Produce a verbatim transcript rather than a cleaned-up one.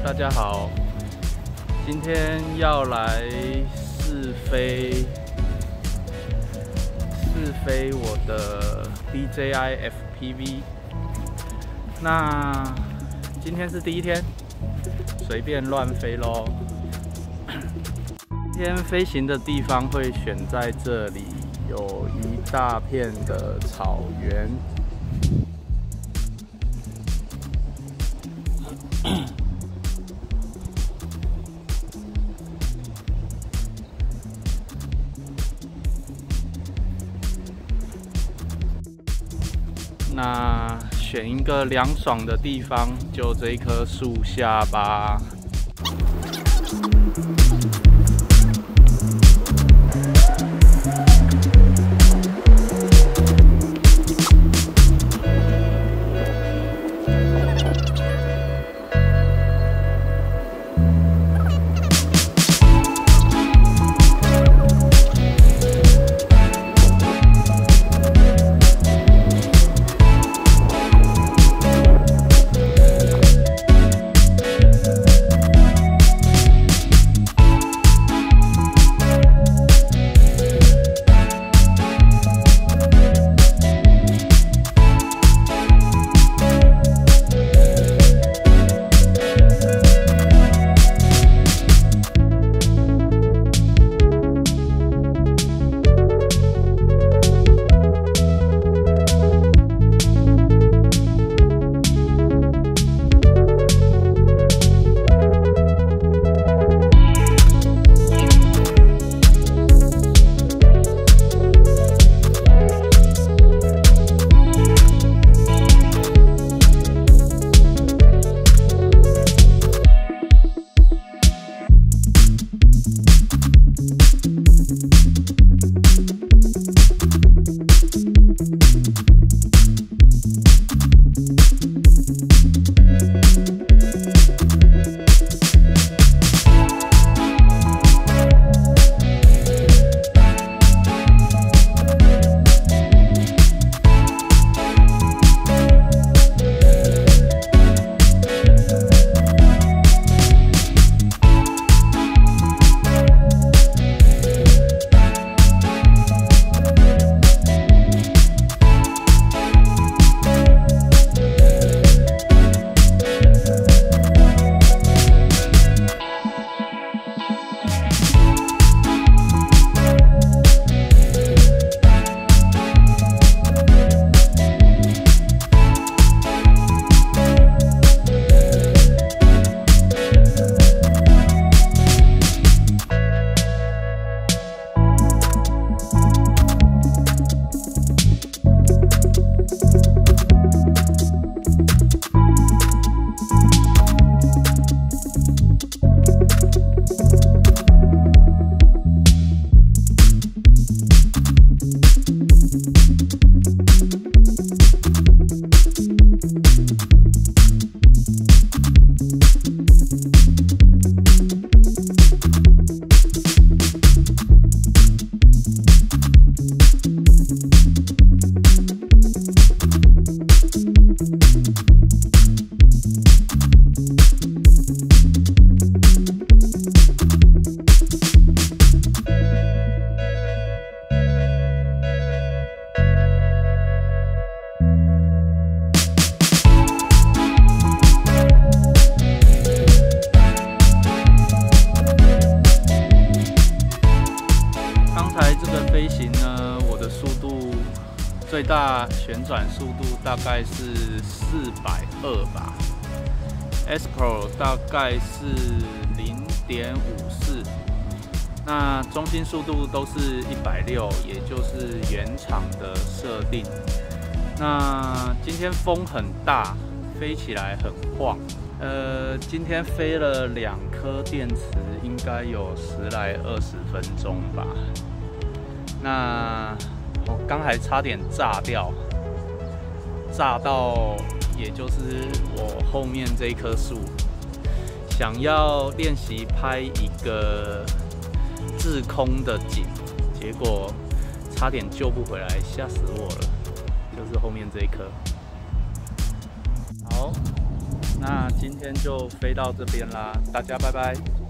大家好，今天要来试飞试飞我的 D J I F P V。那今天是第一天，随便乱飞咯。今天飞行的地方会选在这里，有一大片的草原。那选一个凉爽的地方，就这一棵树下吧。飞行呢，我的速度最大旋转速度大概是四百二吧 ，S Pro 大概是零点五四，那中心速度都是一百六，也就是原厂的设定。那今天风很大，飞起来很晃。呃，今天飞了两颗电池，应该有十来二十分钟吧。那我刚才差点炸掉，炸到也就是我后面这一棵树。想要练习拍一个滞空的景，结果差点救不回来，吓死我了。就是后面这一棵。好。 那今天就飞到这边啦，大家拜拜。